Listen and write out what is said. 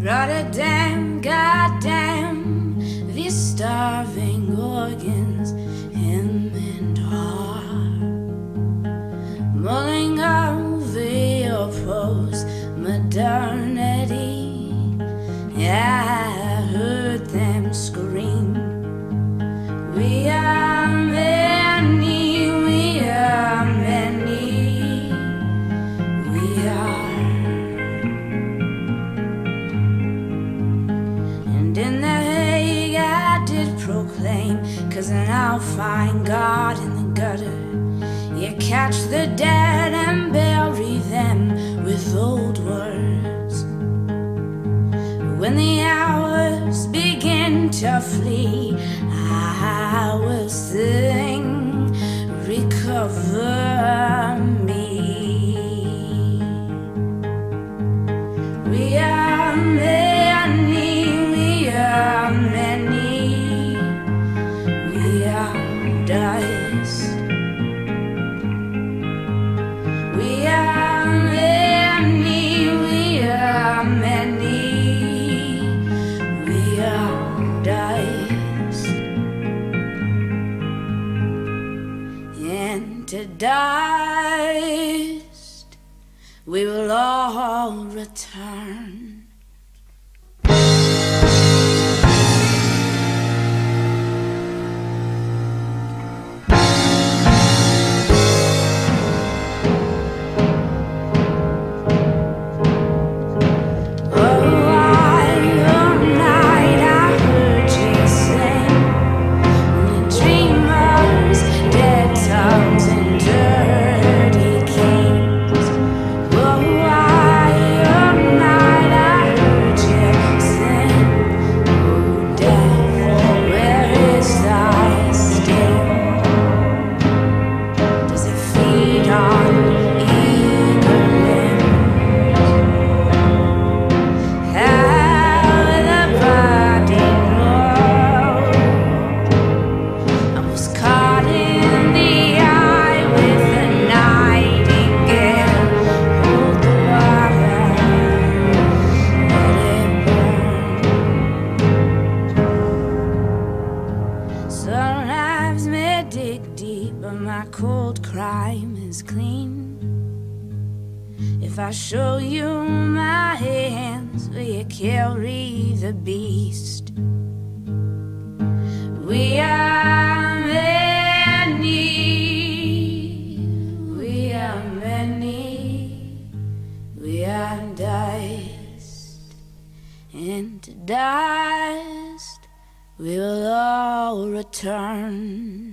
Rotterdam, goddamn, these starving organs, him and her, mulling over your post-modernity. I heard them scream, we are many, we are many, we are. And in the Hague I did proclaim, 'cause I'll find God in the gutter. You catch the dead and bury them with old words. When the hours begin to flee, I will sing, recover me. We are many, we are many, we are dust. We are many, we are many, we are dust. And to dust we will all return. If I show you my hands, will you carry the beast? We are many, we are many, we are dust, and to dust we will all return.